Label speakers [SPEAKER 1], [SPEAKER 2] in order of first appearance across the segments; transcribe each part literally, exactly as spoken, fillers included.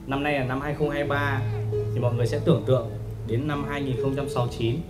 [SPEAKER 1] năm nay là năm hai không hai ba thì mọi người sẽ tưởng tượng đến năm hai nghìn không trăm sáu mươi chín.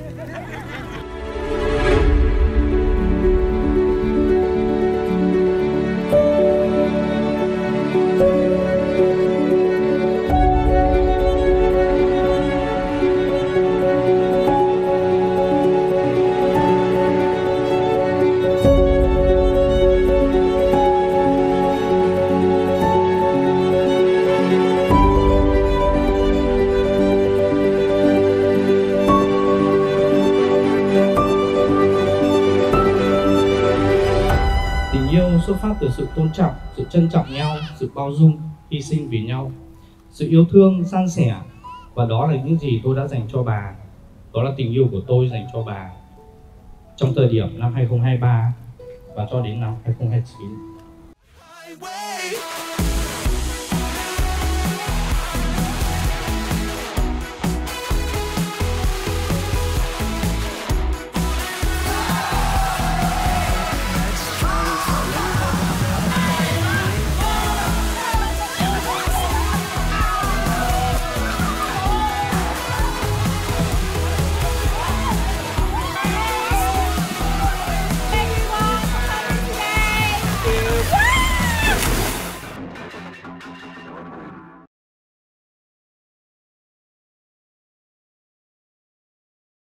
[SPEAKER 2] Tình yêu xuất phát từ sự tôn trọng, sự trân trọng nhau, sự bao dung, hy sinh vì nhau, sự yêu thương, san sẻ. Và đó là những gì tôi đã dành cho bà. Đó là tình yêu của tôi dành cho bà trong thời điểm năm hai không hai ba và cho đến năm hai không hai chín.